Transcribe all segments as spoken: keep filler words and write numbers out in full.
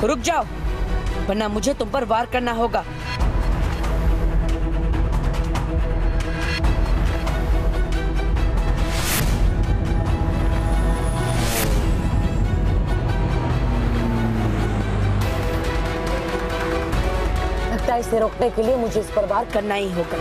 रुक जाओ, वरना मुझे तुम पर वार करना होगा। लगता है इसे रोकने के लिए मुझे इस पर वार करना ही होगा।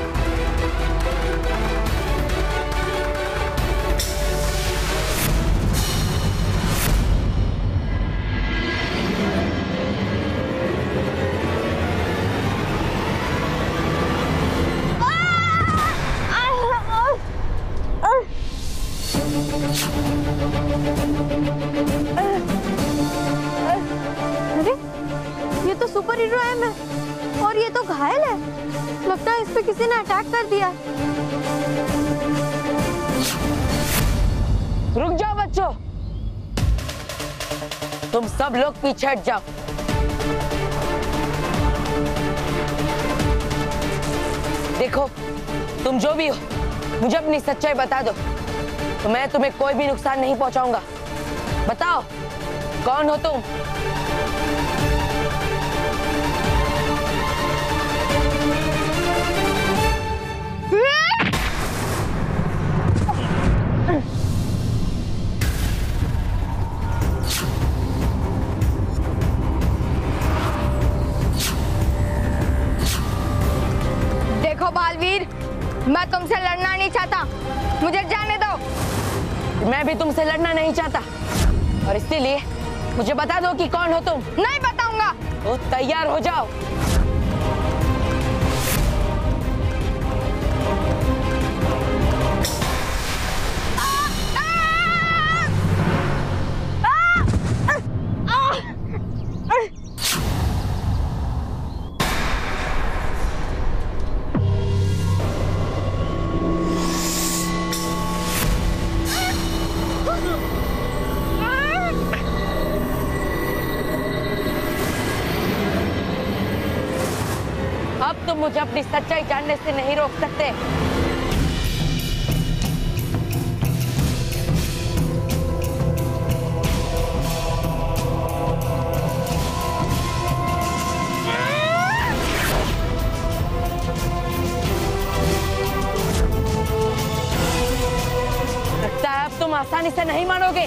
अरे ये तो सुपर हीरो है मैं, और ये तो घायल है। लगता है इस पे किसी ने अटैक कर दिया। रुक जाओ बच्चों, तुम सब लोग पीछे हट जाओ। देखो, तुम जो भी हो मुझे अपनी सच्चाई बता दो, तो मैं तुम्हें कोई भी नुकसान नहीं पहुंचाऊंगा। बताओ, कौन हो तुम? देखो बालवीर, मैं तुमसे लड़ना नहीं चाहता, मुझे जाने दो। मैं भी तुमसे लड़ना नहीं चाहता, और इसीलिए मुझे बता दो कि कौन हो तुम। नहीं बताऊंगा। तो तैयार हो जाओ। अब तुम मुझे अपनी सच्चाई जानने से नहीं रोक सकते। लगता है अब तुम आसानी से नहीं मानोगे।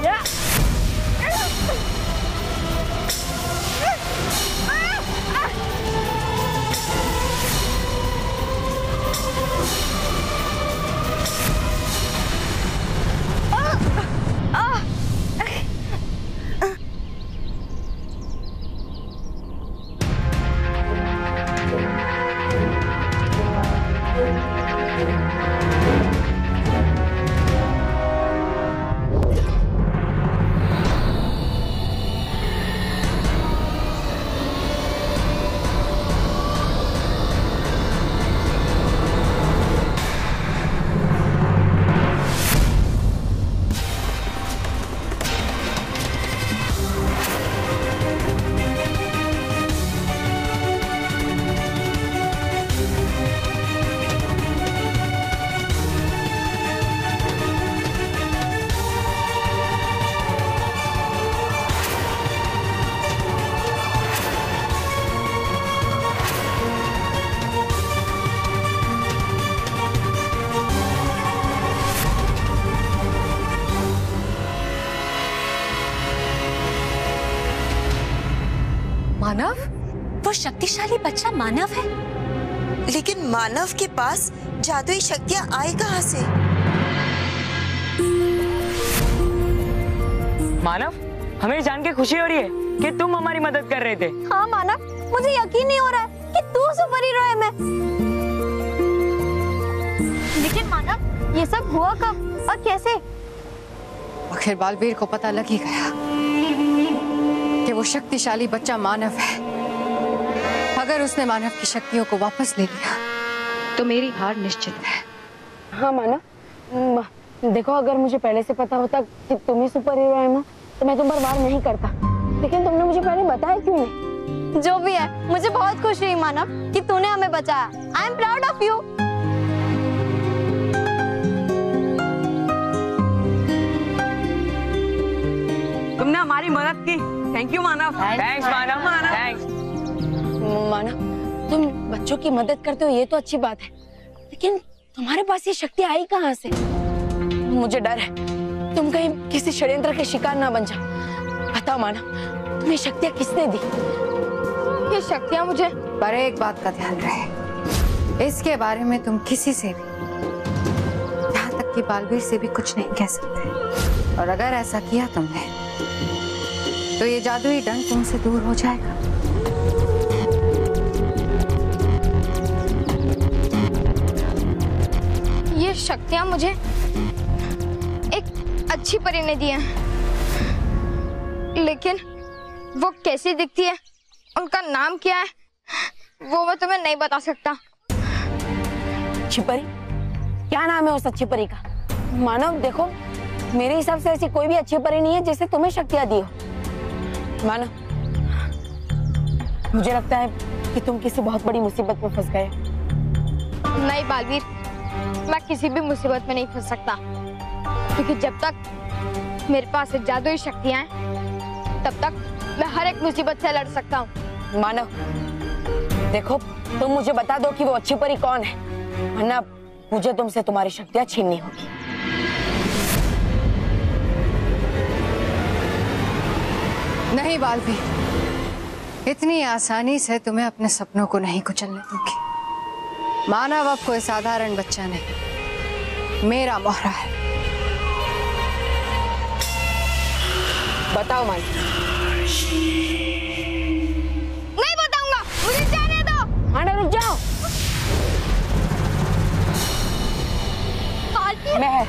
मानव? वो शक्तिशाली बच्चा मानव है? लेकिन मानव के पास जादुई शक्तियां आई कहां से? मानव, हमें जान के खुशी हो रही है कि तुम हमारी मदद कर रहे थे। हाँ मानव, मुझे यकीन नहीं हो रहा है कि तू सुपर हीरो है। मैं लेकिन मानव, ये सब हुआ कब और कैसे? आखिर बालवीर को पता लग ही गया कि वो शक्तिशाली बच्चा मानव है। अगर उसने मानव की शक्तियों को वापस ले लिया तो मेरी हार निश्चित है। हाँ मानव, देखो, अगर मुझे पहले से पता होता कि तुम ही सुपर हीरो है ना, तो मैं तुम पर वार नहीं करता। लेकिन तुमने मुझे पहले बताया क्यों नहीं? जो भी है, मुझे बहुत खुशी हुई मानव कि तूने हमें बचाया। I am proud of you. तुमने हमारी मदद की। Thank you Manav. Thanks Manav. बच्चों की मदद करते हो ये तो अच्छी बात है, लेकिन तुम्हारे पास ये शक्ति आई कहाँ से? मुझे डर है तुम कहीं किसी षड्यंत्र के शिकार ना बन जाओ। बताओ मानव, तुम्हें शक्तियाँ किसने दी? ये शक्तियाँ मुझे, पर एक बात का ध्यान रहे, इसके बारे में तुम किसी से भी, यहाँ तक कि बालवीर से भी कुछ नहीं कह सकते। और अगर ऐसा किया तुमने तो ये जादुई डंक तुमसे दूर हो जाएगा। ये शक्तियाँ मुझे एक अच्छी परी ने दी हैं, लेकिन वो कैसी दिखती है, उनका नाम क्या है, वो मैं तुम्हें नहीं बता सकता। अच्छी परी? क्या नाम है उस अच्छी परी का? मानव देखो, मेरे हिसाब से ऐसी कोई भी अच्छी परी नहीं है जिससे तुम्हें शक्तियाँ दी हो। मानव, मुझे लगता है कि तुम किसी बहुत बड़ी मुसीबत में फंस गए। नहीं बालवीर, मैं किसी भी मुसीबत में नहीं फंस सकता, क्योंकि जब तक मेरे पास जादुई शक्तियाँ हैं, तब तक मैं हर एक मुसीबत से लड़ सकता हूँ। मानव देखो, तुम मुझे बता दो कि वो अच्छी परी कौन है, वरना मुझे तुमसे तुम्हारी शक्तियाँ छीननी होगी। नहीं बालवीर, इतनी आसानी से तुम्हें अपने सपनों को नहीं कुचलने दूंगी। मानव अब कोई साधारण बच्चा नहीं, मेरा मोहरा है। बताओ मानव। नहीं बताऊंगा, मुझे जाने दो। मानव रुक जाओ। मैं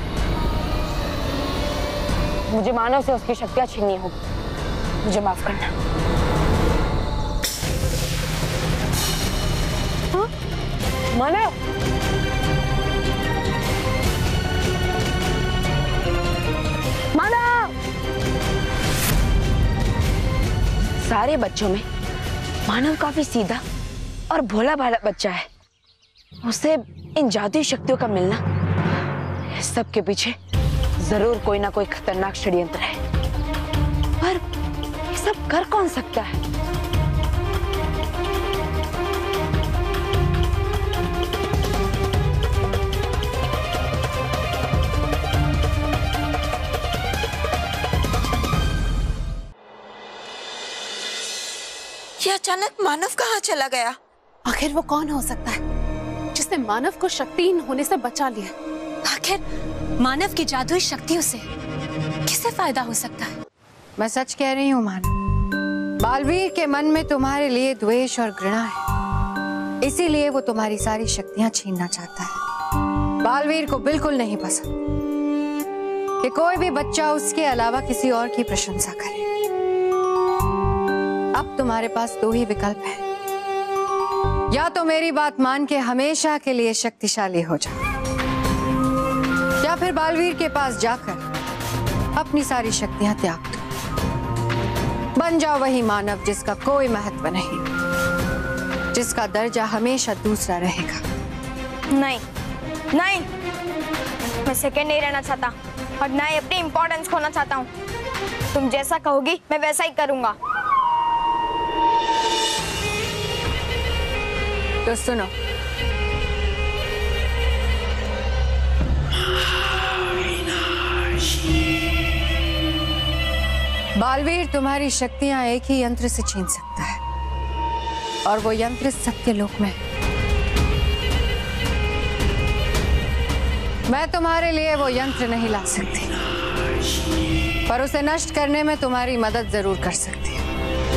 मुझे मानव से उसकी शक्तियाँ छीननी होगी, मुझे माफ करना। हाँ? मानव, मानव, सारे बच्चों में मानव काफी सीधा और भोला भाला बच्चा है। उसे इन जादुई शक्तियों का मिलना, सबके पीछे जरूर कोई ना कोई खतरनाक षड्यंत्र है। पर ये सब कर कौन सकता है? ये अचानक मानव कहाँ चला गया? आखिर वो कौन हो सकता है जिसने मानव को शक्तिहीन होने से बचा लिया? आखिर मानव की जादुई शक्तियों से किसे फायदा हो सकता है? मैं सच कह रही हूँ मानव, बालवीर के मन में तुम्हारे लिए द्वेष और घृणा है, इसीलिए वो तुम्हारी सारी शक्तियां छीनना चाहता है। बालवीर को बिल्कुल नहीं पसंद कि कोई भी बच्चा उसके अलावा किसी और की प्रशंसा करे। अब तुम्हारे पास दो ही विकल्प हैं, या तो मेरी बात मान के हमेशा के लिए शक्तिशाली हो जाओ, या फिर बालवीर के पास जाकर अपनी सारी शक्तियां त्याग दो। बन जाओ वही मानव जिसका कोई महत्व नहीं, जिसका दर्जा हमेशा दूसरा रहेगा। नहीं, नहीं, मैं सेकंड नहीं रहना चाहता और ना ही अपनी इम्पोर्टेंस खोना चाहता हूँ। तुम जैसा कहोगी मैं वैसा ही करूँगा। तो सुनो, बालवीर तुम्हारी शक्तियां एक ही यंत्र से छीन सकता है, और वो यंत्र सत्यलोक में है। मैं तुम्हारे लिए वो यंत्र नहीं ला सकती, पर उसे नष्ट करने में तुम्हारी मदद जरूर कर सकती हूँ,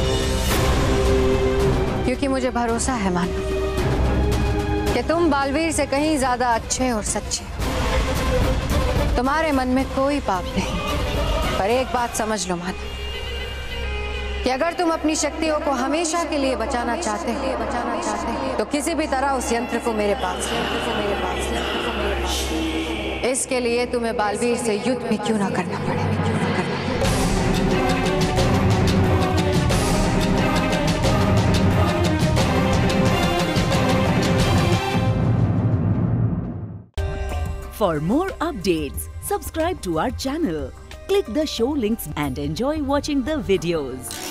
क्योंकि मुझे भरोसा है मानव कि तुम बालवीर से कहीं ज्यादा अच्छे और सच्चे हो। तुम्हारे मन में कोई पाप नहीं। पर एक बात समझ लो मानव, कि अगर तुम अपनी शक्तियों को हमेशा के लिए बचाना चाहते हो, बचाना चाहते हो तो किसी भी तरह उस यंत्र को मेरे पास, यंत्र को मेरे पास, यंत्र को मेरे पास। इसके लिए तुम्हें बालवीर से युद्ध भी क्यों ना करना पड़े। For more updates, subscribe to our channel, click the show links and enjoy watching the videos.